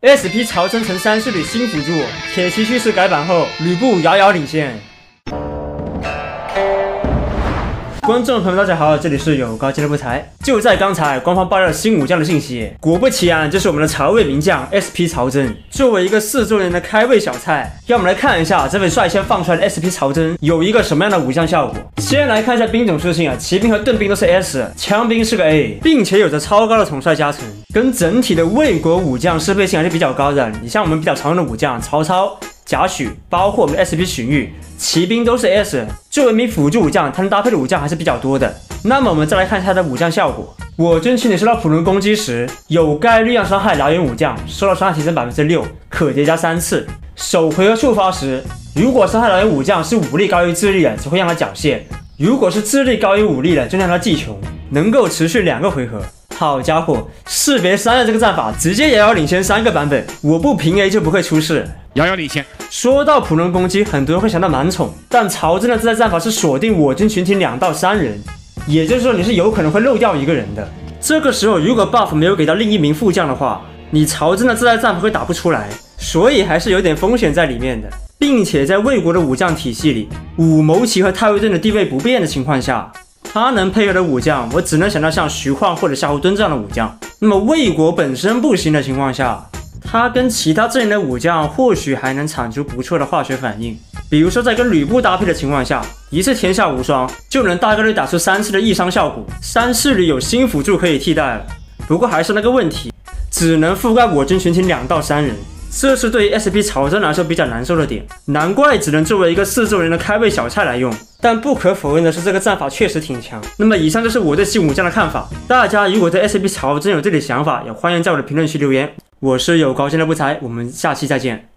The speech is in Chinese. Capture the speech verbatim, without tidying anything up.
S P 曹真成三世里新辅助，铁骑叙事改版后，吕布遥遥领先。观众朋友们，大家好，这里是有高俱乐部台。就在刚才，官方爆料了新武将的信息，果不其然，就是我们的曹魏名将 S P 曹真。作为一个四周年的开胃小菜，让我们来看一下这位率先放出来的 S P 曹真有一个什么样的武将效果。先来看一下兵种属性啊，骑兵和盾兵都是 S， 枪兵是个 A， 并且有着超高的统帅加成，跟整体的魏国武将适配性还是比较高的。你像我们比较常用的武将曹操、贾诩，包括我们的 S P 荀彧，骑兵都是 S。作为一名辅助武将，它能搭配的武将还是比较多的。那么我们再来看一下它的武将效果。我军群体受到普通攻击时，有概率让伤害燎原武将受到伤害提升 百分之六， 可叠加三次。首回合触发时，如果伤害燎原武将是武力高于智力的，只会让他缴械；如果是智力高于武力的，就让他技穷，能够持续两个回合。好家伙，士别三的这个战法直接遥遥领先三个版本，我不平 A 就不会出事。 遥遥领先。 说到普通攻击，很多人会想到蛮宠，但曹真的自带战法是锁定我军群体两到三人，也就是说你是有可能会漏掉一个人的。这个时候如果 buff 没有给到另一名副将的话，你曹真的自带战法会打不出来，所以还是有点风险在里面的。并且在魏国的武将体系里，武谋旗和太尉盾的地位不变的情况下，他能配合的武将，我只能想到像徐晃或者夏侯惇这样的武将。那么魏国本身不行的情况下，他跟其他阵营的武将或许还能产出不错的化学反应。比如说在跟吕布搭配的情况下，一次天下无双就能大概率打出三次的易伤效果。三世里有新辅助可以替代了，不过还是那个问题，只能覆盖我军群体两到三人。这是对于 S P 曹真来说比较难受的点，难怪只能作为一个四周年的开胃小菜来用。但不可否认的是，这个战法确实挺强。那么以上就是我对新武将的看法，大家如果对 S P 曹真有自己的想法，也欢迎在我的评论区留言。我是有高俱乐部才，我们下期再见。